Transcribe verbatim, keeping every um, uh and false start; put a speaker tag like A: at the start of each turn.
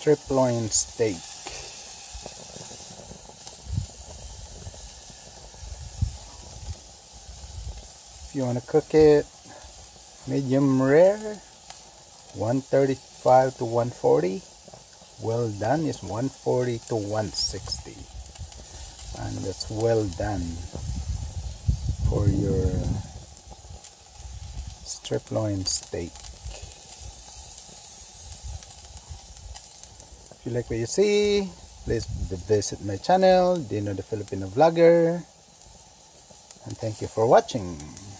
A: strip loin steak. If you want to cook it medium rare, one thirty-five to one forty. Well done is one forty to one sixty, and that's well done for your strip loin steak. If you like what you see, please visit my channel, Dino the Filipino Vlogger, and thank you for watching.